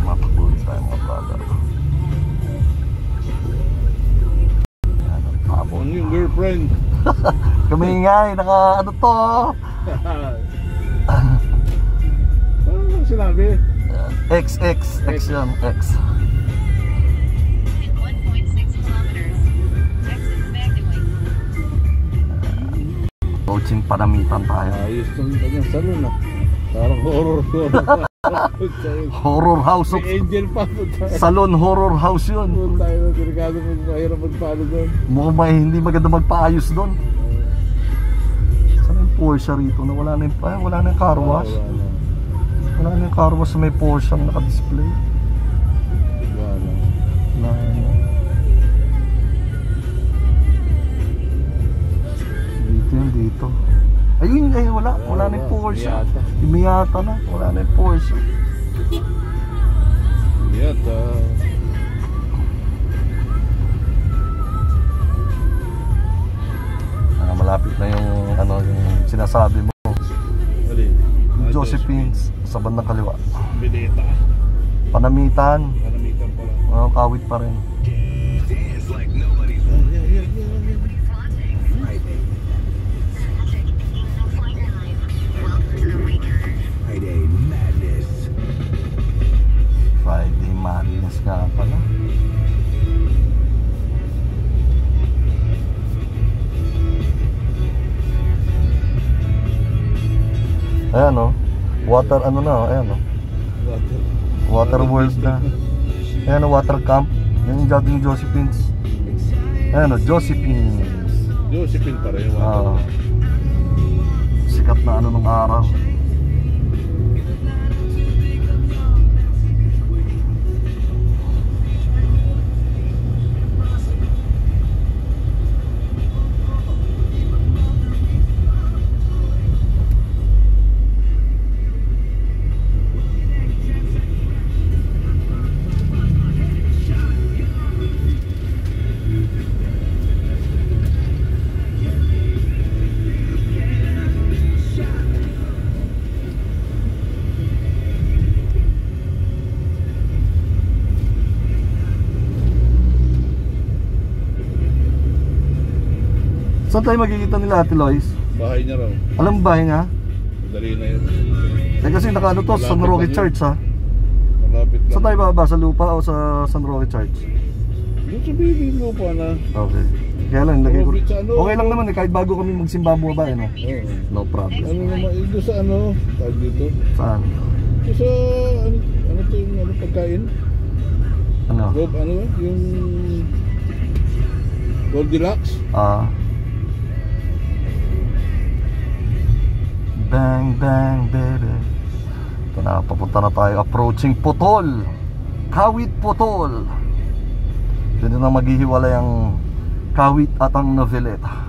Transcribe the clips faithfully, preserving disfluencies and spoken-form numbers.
Tumatakbuhin tayo mga brother. Ang yung girlfriend. Kami nga eh, naka ano to. Ano sinabi? X, X, X yan, X. one point six kilometers. Exit Magdalene. Coaching panamitan tayo. Ayos ng kanyang salon ah. Parang horror horror. Horror house of May angel pa. salon, horror house yun. Doon tayo na delikado kung mahirap magpaano doon. Mukhang may hindi maganda magpaayos doon. Saan yung Porsche rito na wala na yung, ay, wala na yung car wash? Wala na. Wala na yung car wash na may Porsche ang naka-display. Wala na. Wala na. Dito yun, dito. Ayun, ay wala. Wala na yung Porsche. Miata. Yung Miata na. Wala na yung Porsche. Miata. Ah, malapit na yung ano yung sinasabi mo. Alin? Yung Josephine's sa bandang kaliwa. Bineta. Panamitan. Kanamitan pala. Oh, kawit pa rin. Friday Madness. Friday Madness nga pala. Ayan o. Water ano na o. Ayan o. Water world na. Ayan o, water camp. Yan yung dating Josephine's. Ayan o, Josephine's. Josephine pa rin. Ah, sikat na ano nung araw. Saan tayo magkikita nila Ate Lois? Bahay niya raw. Alam mo bahay nga? Madali na yun. Eh kasi nakaano to, San Malapit Roque lang Church ha? Malapit lang. Saan tayo bababa? Sa lupa o sa San Roque Church? Doon sa Bibig lupa na. Okay. Kaya lang, lagay ko. Oh, sa ano? Okay lang naman eh, kahit bago kami magsimba bumaba eh, no? Oo. No problem. Ano naman, eh, doon sa ano, tawag dito. Saan? Doon sa, ano, ano to yung ano, pagkain? Ano? Gold, ano ba? Yung Goldilocks? Ah. Bang bang baby. Ito na, papunta na tayo. Approaching Potol. Kawit Potol. Dito na maghihiwalay ang Kawit at ang Noveleta.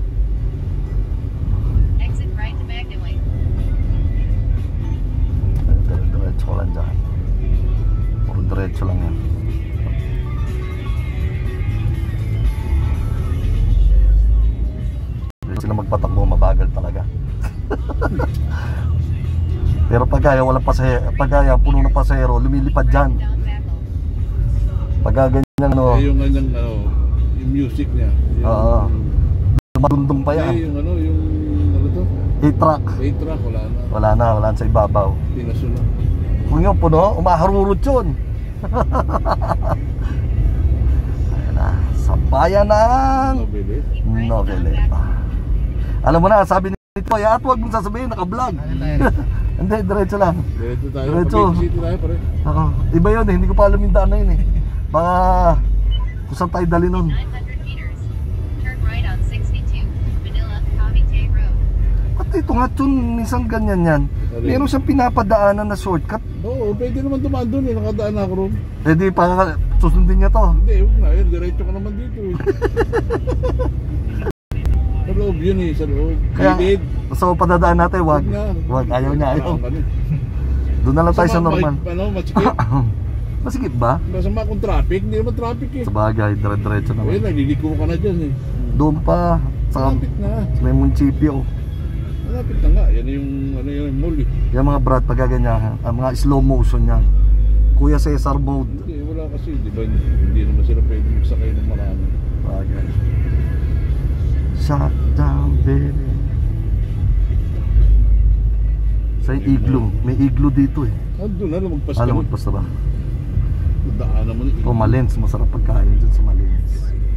Exit right to Magdalene. Diretso lang dyan. Puro diretso lang yan. Dito sila magpatakbo, mabagal talaga. Pero pagkaya walang pasahero, pagkaya puno ng pasahero, lumilipad dyan. Down Bacol. Pagka ganyan ano, Eh, yung kanyang, ano, yung music niya. Yung, Oo. Madundong pa Eh, yan. yung ano, yung, ano to? A-track. A-track, wala na. Wala na, wala na sa ibabaw. Pinaso na. Kung yung puno, umaharurot yun. Ayan na, sa bayan ng Novelis. Noveleta. Alam mo na, sabi nito, at huwag mong sasabihin, naka-vlog. Hindi, diretso lang. Diretso tayo. Diretso. Cavite City tayo pare. Oo, iba yun eh, hindi ko pa alam yung daan na yun eh. Baka kung saan tayo dali nun. nine hundred meters. Turn right on sixty-two. Manila, Cavite Road. At ito nga, tun, minsan ganyan yan. Meron siyang pinapadaanan na shortcut. Oo, pwede naman tumaan doon eh. Nakadaan na ako ron. Eh di, pa susundin niya to. Hindi, huwag na. Yun, diretso ka naman dito eh. Sa loob yun eh, sa loob. Kaya, Gilid. so padadaan natin, wag. Wag na. Wag, ayaw niya, ayaw. Saan ka na? Doon na lang tayo sa Masama, normal. may- Ano, masikip. Masikip ba? Masama kung traffic. Hindi naman traffic eh. Sa bagay, dire-diretso Eh, naman. nagliliko ka na dyan eh. Doon pa, sa, Malapit na. sa may munisipyo. Malapit na nga. Yan yung, ano yung mall eh. Yung mga brad, pagkaganyan, ang mga slow motion yan. Kuya Cesar mode. Hindi, wala kasi, di ba? Hindi naman sila pwede magsakay ng marami. Bagay. Shut down, baby. Sa igloo. May igloo dito eh. Ah, doon na, lumagpas ka Alam mo, na. basta ba? Daan naman eh. O Malens, masarap pagkain dyan sa Malens.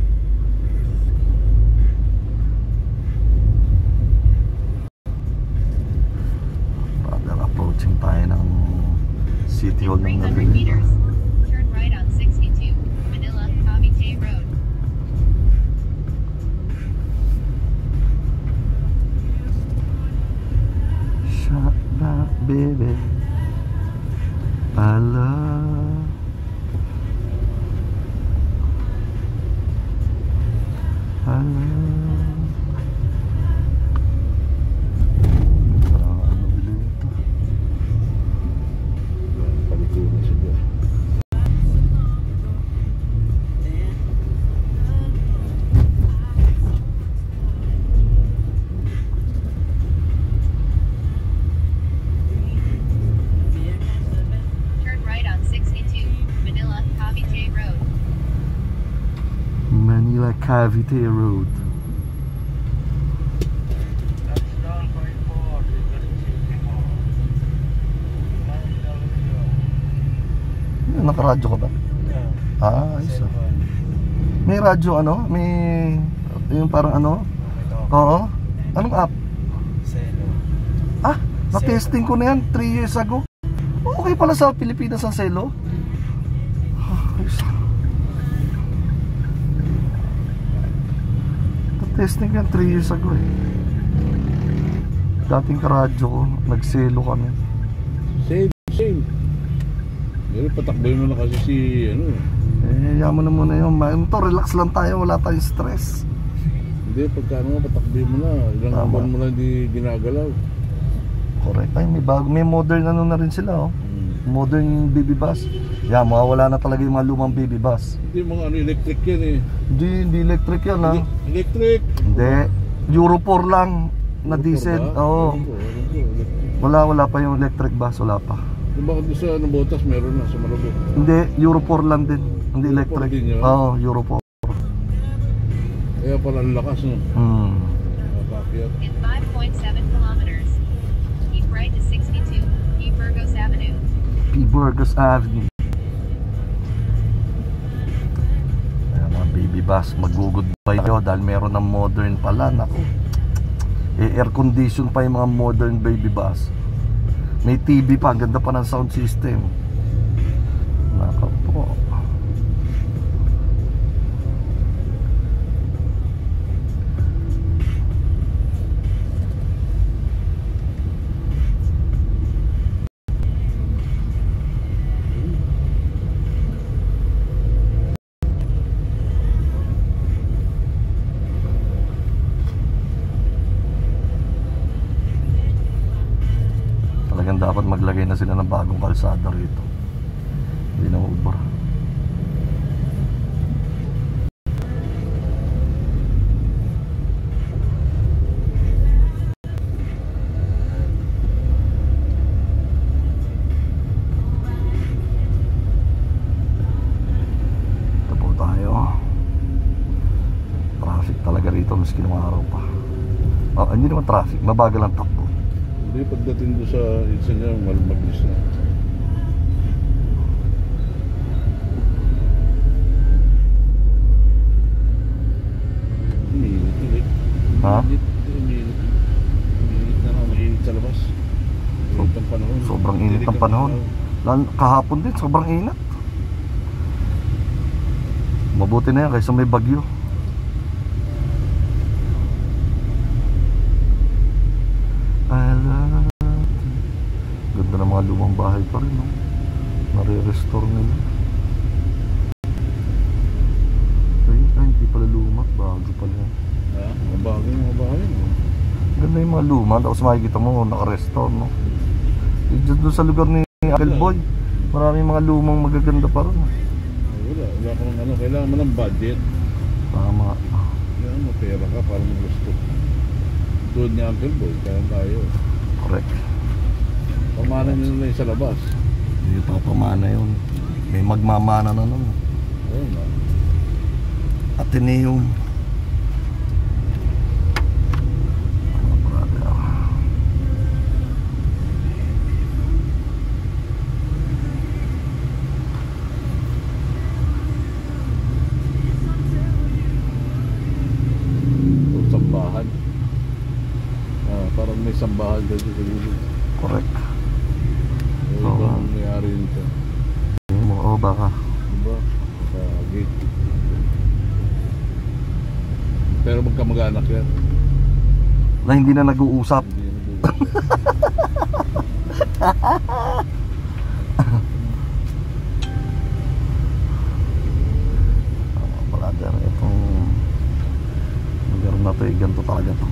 Brother, approaching tayo ng City Hall ng three hundred Manila. meters. Turn right on sixty-two, Manila, Cavite Road. Shut up, baby. I love. I love. Parang ano bilhin ito? Paliko na siya. Turn right on sixty-two, Manila, Cavite Road. Manila Cavite Road. Ano, nakaradyo ka ba? Ah, ayos ah. May radyo ano? May yung parang ano? Oo. Anong app? Ah, na-testing ko na yan three years ago. Okay pala sa Pilipinas ang Selo. Ah, ayos. Na-testing yan three years ago eh. Dating karadyo ko, nagselo kami. Same, same. Pero patakboy mo na kasi si, ano. Eh, yaman na muna yun. Ma- to, relax lang tayo, wala tayong stress. Hindi, pagka ano nga, patakboy mo na. Ilang Tama. buwan mo lang hindi ginagalaw. Correct. Ay, may bago, may modern ano na rin sila oh. Hmm. Modern baby bus. Yeah, mawawala na talaga yung mga lumang baby bus. Hindi, mga ano, electric yan eh. Hindi, hindi electric yan ha. Ele- Electric! Hindi. Euro four lang na diesel. Ba? Oo. Ano po, ano po, electric. Wala, wala pa yung electric bus, wala pa. Yung bakit doon sa ano, botas, meron na sa Malabog. Hindi, Euro four lang din. Hindi Euro electric. four din yun? Oo, Euro four. Kaya pala ang lakas, no? Hmm. Nakakakyat. In five point seven kilometers. Keep right to sixty-two, P. Burgos Avenue. P. Burgos Avenue. Ayan mga baby bus, mag-goodbye kayo dahil meron ng modern pala. Naku, eh, air condition pa yung mga modern baby bus. May T V pa, ang ganda pa ng sound system. Naku po. Talagang dapat maglagay na sila ng bagong kalsada rito. Hindi na ubra. Ito po tayo. Traffic talaga rito maski nung araw pa. Oh, hindi naman traffic, mabagal ang takbo. Hindi, pagdating doon sa isa niya, malmaglis na. Umiinit, ulit. Ha? Umiinit, umiinit. Umiinit na lang, mainit sa labas. Umiinit ang panahon. Sobrang init ang panahon. Lan- Kahapon din, sobrang init. Mabuti na yan kaysa may bagyo. I love you. Ganda ng mga lumang bahay pa rin, no? Nare-restore nila. Ay, ay, hindi pala luma. Bago pala yan. Ha? Mga bagay, mga bagay. No? Ganda yung mga luma. Tapos makikita mo, naka-restore, no? Eh, dyan doon sa lugar ni Uncle Boy, maraming mga lumang magaganda pa rin. Ay, wala, wala kang ano, kailangan mo ng budget. Tama. Kailangan mo pera ka para mag-gusto. Doon ni Uncle Boy, kaya tayo. Correct. Pamana nyo na lang sa labas. Hindi pa pamana yun. May magmamana na nun. Oo nga. Ateneum. Mga brother. O, sambahan. Ah, parang may sambahan dito sa gilid. Correct. Eh, Oo. ito ang nangyari dito. Oo, baka. Diba? Sa gate. Pero magkamag-anak yan. Na hindi na nag-uusap. Hindi na nag-uusap. Mga brother, itong lugar na to, eh, ganito talaga to.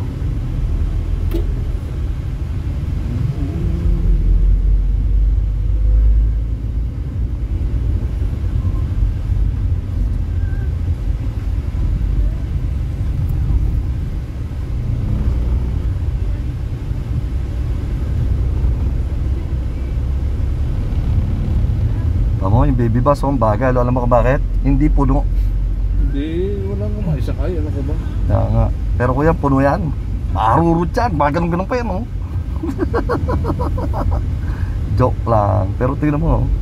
Tama, yung baby bus, oh, ang bagal. Alam mo ka bakit? Hindi puno. Hindi, walang kumaisakay. Ano ka ba? Kaya nga. Pero kuya, puno yan. Marurot yan. Baka ganun-ganun pa yan, oh. Joke lang. Pero tingnan mo, oh.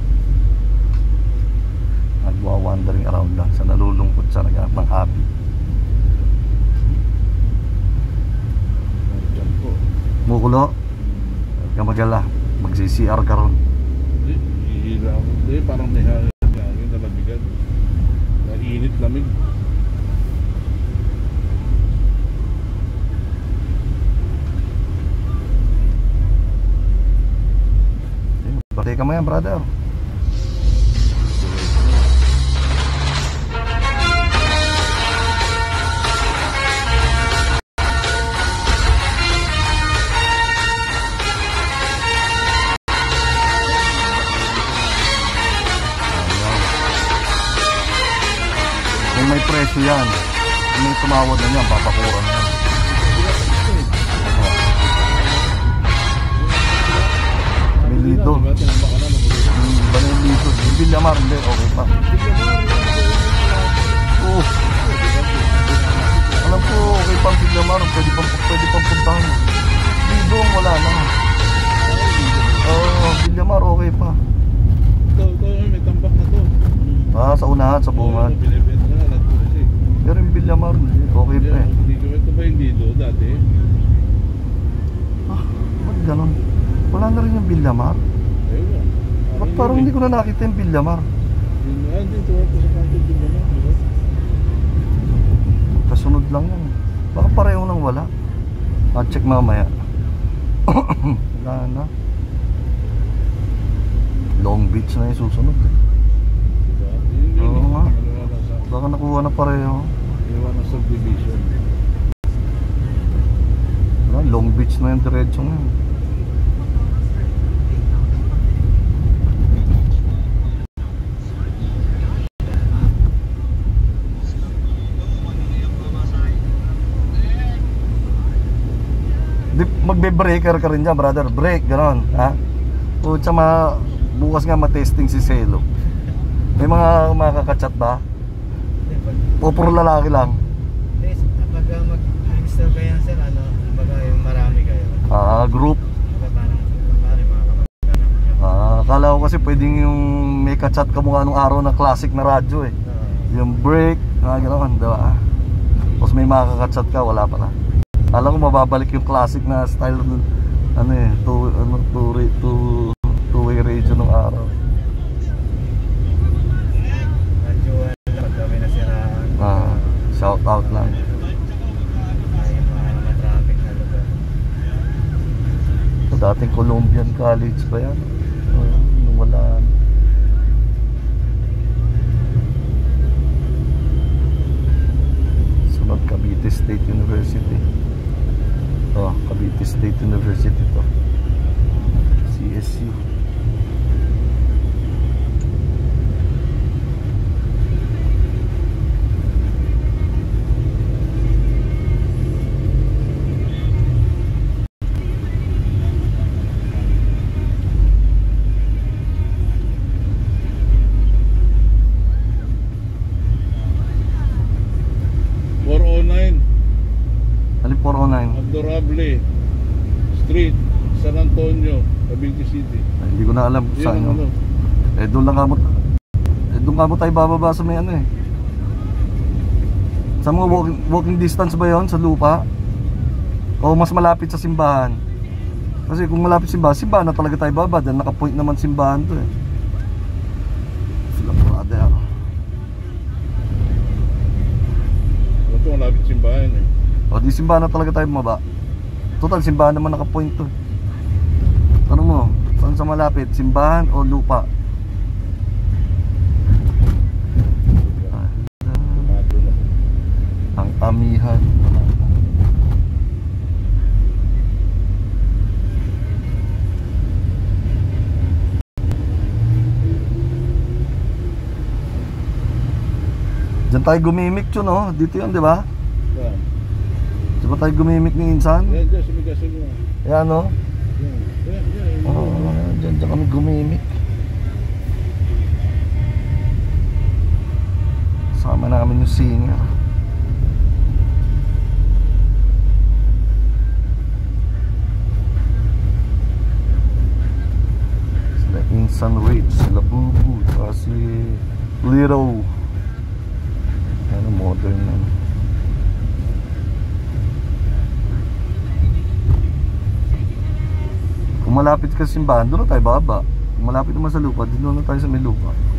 Nagwa-wandering around lang. Sa nalulungkot siya, naghanap ng happy. Diyan po. Mukulo. Huwag ka magala. Magsi-C R ka ron. Hindi, hihila ako. Hindi, parang may hangin. May hangin na lamigan. Nainit, lamig. Batay ka mo yan, brother. Kung may presyo yan, kung may tumawad na yan, papakuran na yan. May lido. Diba, tinambak ka na. Namulit. Hmm, iba na yung lido. Yung Villamar, hindi, okay pa. Oo. Alam ko, okay pang Villamar, pwede pang, pwede pang puntahan. Lido ang wala na. Oo, Villamar, okay pa. Ito, ito, may tambak na to. Ah, sa unahan, sa bungad. Oo, binibenta na, nagpulis eh. Pero yung Villamar, okay pa eh. Hindi ko, ito ba yung dito dati? Ah, ba't ganun? Wala na rin yung Villamar. Ayun nga. Ba't parang hindi ko na nakita yung Villamar? Ah, dito ako sa kanto din naman. Diba? Kasunod lang yan. Baka pareho nang wala. Ah, check mamaya. Wala na. Long Beach na yung susunod eh. Diba? Yun yun. Oo nga. Iwan na sa, Baka nakuha na pareho. iwan na subdivision. Wala, Long Beach na yung diretso na yun. Di, magbe-breaker ka rin dyan, brother. Break, gano'n, ha? O, tsama, bukas nga matesting si Selo. May mga makakachat ba? O puro lalaki lang? Yes, kapag uh, mag-install kayo sir, ano, kumbaga yung marami kayo. Ah, group. Kumbaga parang, parang mga kapag-anak nyo. Ah, akala ko kasi pwedeng yung may kachat ka mukha nung araw na classic na radyo eh. Uh, Yung break, mga gano'n, diba? Tapos may makakachat ka, wala pala. Alam ko mababalik yung classic na style nun, ano eh, two, ano, two, two, two-way radio nung araw. radyo, ano, pag kami nasiraan. Ah, shout out lang. Ay, yung mga matraffic na lugar. So, dating Columbian College ba yan? Uh, nung wala. Sunod, Cavite State University. Oh, Cavite State University to. C S U. Amable Street, San Antonio, Cavite City. Ay, hindi ko na alam kung Yun saan ang yun. ano. Eh doon lang kamo Eh doon kamo tayo bababa sa may ano eh. Sa mga walking, walking distance ba yon sa lupa? O mas malapit sa simbahan? Kasi kung malapit simbahan, simbahan na talaga tayo bababa. Dahil naka-point naman simbahan to eh. Sila brother. Ito malapit simbahan eh. O di simbahan na talaga tayo bumaba. Total simbahan naman naka-point to. Tanong mo, saan sa malapit? Simbahan o lupa? Mato na. Ang amihan. Diyan tayo gumimik yun, no? Dito yun, di ba? Saan? Diyan ba tayo gumimik ni Insan? Yan dyan, sa may gasolina. Ayan, no? Yan, yan, yan. Oo, oh, diyan, diyan kami gumimik. Sama namin yung singer. Sila Insan Rich, sila Bubu, saka si Liro. Ano, modern na. Kung malapit ka sa simbahan, doon na tayo baba. Kung malapit naman sa lupa, doon na tayo sa may lupa.